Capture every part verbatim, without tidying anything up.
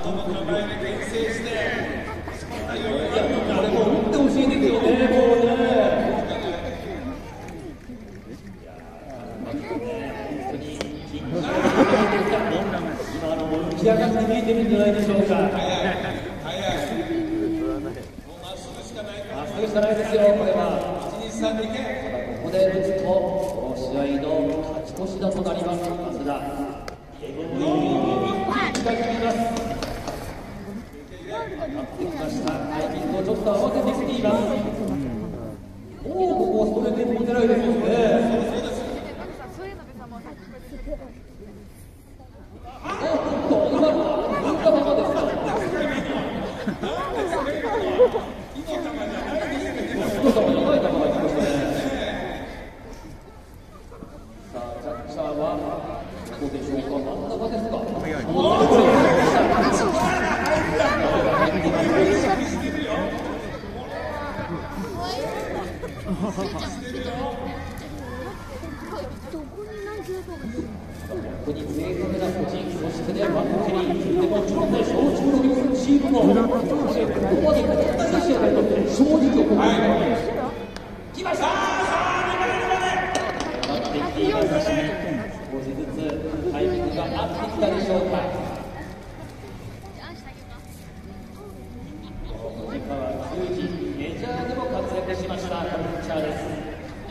これもう打ってほしいですよね、もうね。今の起き上がって見えてるんじゃないでしょうか。まっすぐしかないですよ、これは。ただここで打つとこの試合の勝ち越しだとなります。増田エゴンに近づきます。上がってきました。タイミングをちょっと合わせてきています。おお、ここストレートに持てないですよね。ここに正確なポジ、そしてね、バッテリー、でもちろんね、小中のチームも、ここまでこの試合だと正直をここに来ました。なってきていますし、少しずつタイミングが合ってきたでしょうか。藤川球児、メジャーでも活躍しました、ピッチャーです。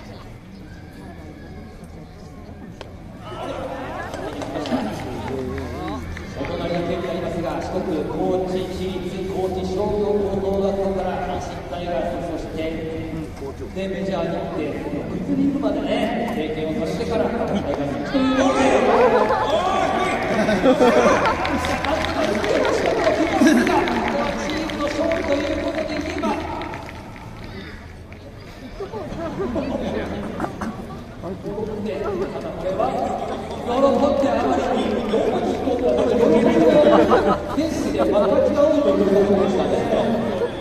四国高知市立高知商業高等学校から阪神大学、そしてでメジャーに行ってろくリーグまでね経験を足してから大学に行くというので、チームの勝利ということで言えばで、ただこれは喜んであまりにどこに行こうかという選手でまた違うということでしたね。